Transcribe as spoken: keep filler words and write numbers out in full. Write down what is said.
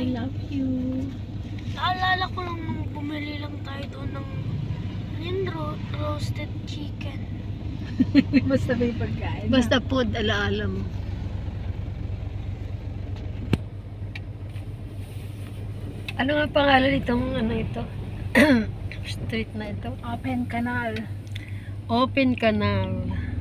I love you. Naalala ko lang nung bumili lang tayo doon ng yun, ro roasted chicken. Basta may pagkain. Basta food, alaala mo. Ano nga pangalan itong ano ito? Street na ito? Open canal. Open Canal.